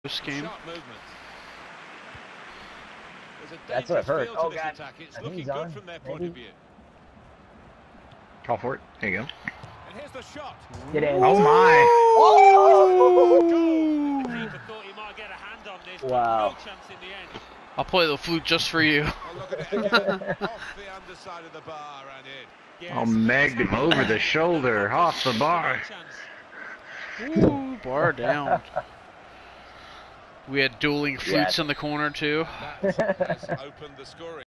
this game. That's what I've heard. Oh god, I think he's on. Maybe. Call for it. There you go. And here's the shot. Get in. Oh my! Wow. I'll play the flute just for you. Oh, megged him over the shoulder, off the bar. Ooh, bar down. We had dueling flutes in the corner too.